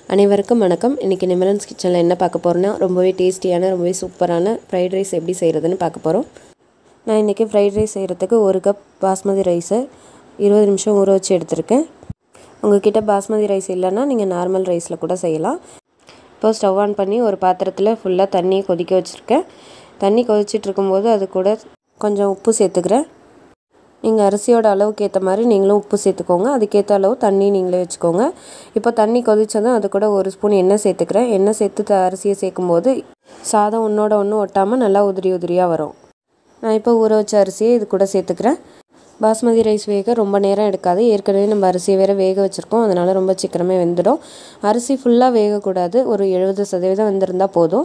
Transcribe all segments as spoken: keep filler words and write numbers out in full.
அனைவருக்கும் வணக்கம். இன்றைக்கி நிமலன்ஸ் கிச்சனில் என்ன பார்க்க போகிறோன்னா, ரொம்பவே டேஸ்டியான ரொம்பவே சூப்பரான ஃப்ரைட் ரைஸ் எப்படி செய்கிறதுன்னு பார்க்க போகிறோம். நான் இன்றைக்கி ஃப்ரைட் ரைஸ் செய்கிறதுக்கு ஒரு கப் பாஸ்மதி ரைஸை இருபது நிமிஷம் ஊற வச்சு எடுத்திருக்கேன். உங்கள் கிட்டே பாஸ்மதி ரைஸ் இல்லைன்னா நீங்கள் நார்மல் ரைஸில் கூட செய்யலாம். இப்போ ஸ்டவ் ஆன் பண்ணி ஒரு பாத்திரத்தில் ஃபுல்லாக தண்ணியை கொதிக்க வச்சுருக்கேன். தண்ணி கொதிச்சிட்டு இருக்கும்போது அது கூட கொஞ்சம் உப்பு சேர்த்துக்கிறேன். நீங்கள் அரிசியோட அளவுக்கு ஏற்ற மாதிரி நீங்களும் உப்பு சேர்த்துக்கோங்க. அதுக்கேற்ற அளவு தண்ணி நீங்களே வச்சுக்கோங்க. இப்போ தண்ணி கொதித்ததும் அது கூட ஒரு ஸ்பூன் எண்ணெய் சேர்த்துக்கிறேன். எண்ணெய் சேர்த்து அரிசியை சேர்க்கும்போது சாதம் ஒன்றோட ஒன்று ஒட்டாமல் நல்லா உதிரி உதிரியாக வரும். நான் இப்போ ஊற வச்ச அரிசியை இது கூட சேர்த்துக்கிறேன். பாஸ்மதி ரைஸ் வேக ரொம்ப நேரம் எடுக்காது. ஏற்கனவே நம்ம அரிசியை வேறு வேக வச்சுருக்கோம். அதனால் ரொம்ப சீக்கிரமே வெந்துடும். அரிசி ஃபுல்லாக வேகக்கூடாது. ஒரு எழுபது சதவீதம் வெந்திருந்தால் போதும்.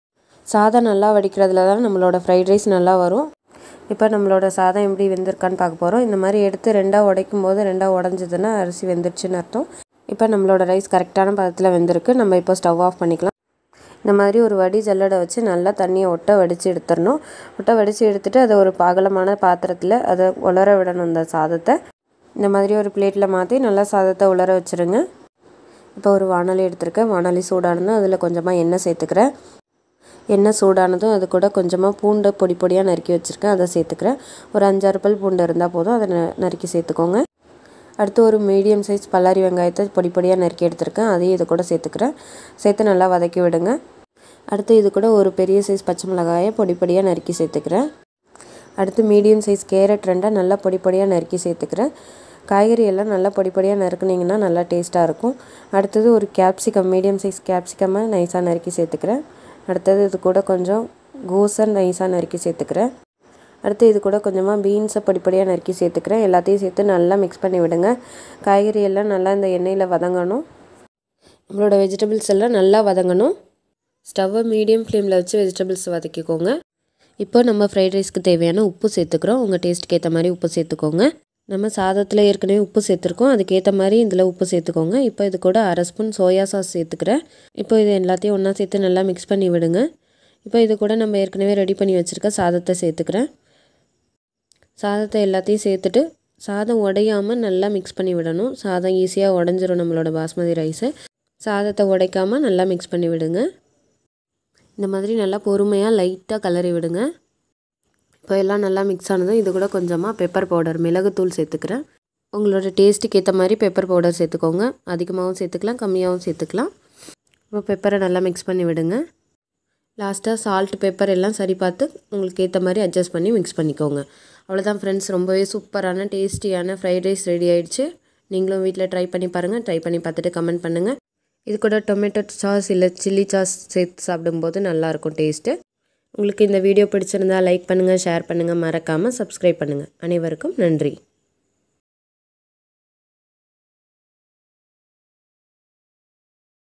சாதம் நல்லா வடிக்கிறதுல தான் நம்மளோட ஃப்ரைட் ரைஸ் நல்லா வரும். இப்போ நம்மளோட சாதம் எப்படி வெந்திருக்கான்னு பார்க்க போகிறோம். இந்த மாதிரி எடுத்து ரெண்டாக உடைக்கும் போது ரெண்டாக உடஞ்சதுன்னா அரிசி வெந்துருச்சுன்னு அர்த்தம். இப்போ நம்மளோட ரைஸ் கரெக்டான பதத்தில் வெந்திருக்கு. நம்ம இப்போ ஸ்டவ் ஆஃப் பண்ணிக்கலாம். இந்த மாதிரி ஒரு வடி ஜல்லடை வச்சு நல்லா தண்ணியை ஒட்ட வடித்து எடுத்துடணும். ஒட்ட வடித்து எடுத்துகிட்டு அதை ஒரு பாகலமான பாத்திரத்தில் அதை உலர விடணும். இந்த சாதத்தை இந்த மாதிரி ஒரு பிளேட்டில் மாற்றி நல்லா சாதத்தை உலர வச்சுருங்க. இப்போ ஒரு வாணலி எடுத்துருக்கேன். வாணலி சூடானதும் அதில் கொஞ்சமாக எண்ணெய் சேர்த்துக்கிறேன். எண்ணெய் சூடானதும் அது கூட கொஞ்சமாக பூண்டை பொடி பொடியாக நறுக்கி வச்சுருக்கேன். அதை சேர்த்துக்கிறேன். ஒரு அஞ்சாறு பல் பூண்டு இருந்தால் போதும். அதை ந நறுக்கி சேர்த்துக்கோங்க. அடுத்து ஒரு மீடியம் சைஸ் பல்லாரி வெங்காயத்தை பொடி பொடியாக நறுக்கி எடுத்துருக்கேன். அதையும் இது கூட சேர்த்துக்கிறேன். சேர்த்து நல்லா வதக்கி விடுங்க. அடுத்து இது கூட ஒரு பெரிய சைஸ் பச்சை மிளகாயை பொடி பொடியாக நறுக்கி சேர்த்துக்கிறேன். அடுத்து மீடியம் சைஸ் கேரட் ரெண்டாக நல்லா பொடி பொடியாக நறுக்கி சேர்த்துக்கிறேன். காய்கறி எல்லாம் நல்லா பொடி பொடியாக நறுக்குனிங்கன்னா நல்லா டேஸ்ட்டாக இருக்கும். அடுத்தது ஒரு கேப்சிகம் மீடியம் சைஸ் கேப்சிகமாக நைஸாக நறுக்கி சேர்த்துக்கிறேன். அடுத்தது இது கூட கொஞ்சம் கோஸை நைஸாக நறுக்கி சேர்த்துக்கிறேன். அடுத்து இது கூட கொஞ்சமாக பீன்ஸை படிப்படியாக நறுக்கி சேர்த்துக்கிறேன். எல்லாத்தையும் சேர்த்து நல்லா மிக்ஸ் பண்ணி விடுங்க. காய்கறி எல்லாம் நல்லா இந்த எண்ணெயில் வதங்கணும். நம்மளோட வெஜிடபிள்ஸ் எல்லாம் நல்லா வதங்கணும். ஸ்டவ்வை மீடியம் ஃப்ளேமில் வச்சு வெஜிடபிள்ஸ் வதக்கிக்கோங்க. இப்போ நம்ம ஃப்ரைட் ரைஸ்க்கு தேவையான உப்பு சேர்த்துக்கிறோம். உங்கள் டேஸ்ட்டுக்கு ஏற்ற மாதிரி உப்பு சேர்த்துக்கோங்க. நம்ம சாதத்தில் ஏற்கனவே உப்பு சேர்த்துருக்கோம். அதுக்கேற்ற மாதிரி இதில் உப்பு சேர்த்துக்கோங்க. இப்போ இது கூட அரை ஸ்பூன் சோயா சாஸ் சேர்த்துக்கிறேன். இப்போ இது எல்லாத்தையும் ஒன்றா சேர்த்து நல்லா மிக்ஸ் பண்ணி விடுங்க. இப்போ இது கூட நம்ம ஏற்கனவே ரெடி பண்ணி வச்சுருக்க சாதத்தை சேர்த்துக்கிறேன். சாதத்தை எல்லாத்தையும் சேர்த்துட்டு சாதம் உடையாமல் நல்லா மிக்ஸ் பண்ணி விடணும். சாதம் ஈஸியாக உடஞ்சிரும் நம்மளோட பாஸ்மதி ரைஸை. சாதத்தை உடைக்காமல் நல்லா மிக்ஸ் பண்ணி விடுங்க. இந்த மாதிரி நல்லா பொறுமையாக லைட்டாக கலரி விடுங்க. இப்போ எல்லாம் நல்லா மிக்ஸ் ஆனதும் இது கூட கொஞ்சமாக பெப்பர் பவுடர் மிளகுத்தூள் சேர்த்துக்கிறேன். உங்களோட டேஸ்ட்டுக்கு ஏற்ற மாதிரி பெப்பர் பவுடர் சேர்த்துக்கோங்க. அதிகமாகவும் சேர்த்துக்கலாம், கம்மியாகவும் சேர்த்துக்கலாம். இப்போ பெப்பரை நல்லா மிக்ஸ் பண்ணி விடுங்க. லாஸ்ட்டாக சால்ட் பெப்பர் எல்லாம் சரி பார்த்து உங்களுக்கு ஏற்ற மாதிரி அட்ஜஸ்ட் பண்ணி மிக்ஸ் பண்ணிக்கோங்க. அவ்வளோதான் ஃப்ரெண்ட்ஸ், ரொம்பவே சூப்பரான டேஸ்டியான ஃப்ரைட் ரைஸ் ரெடி ஆகிடுச்சு. நீங்களும் வீட்டில் ட்ரை பண்ணி பாருங்கள். ட்ரை பண்ணி பார்த்துட்டு கமெண்ட் பண்ணுங்கள். இது கூட டொமேட்டோ சாஸ் இல்லை சில்லி சாஸ் சேர்த்து சாப்பிடும்போது நல்லாயிருக்கும் டேஸ்ட்டு. உங்களுக்கு இந்த வீடியோ பிடிச்சிருந்தால் லைக் பண்ணுங்கள், ஷேர் பண்ணுங்கள், மறக்காமல் சப்ஸ்கிரைப் பண்ணுங்கள். அனைவருக்கும் நன்றி.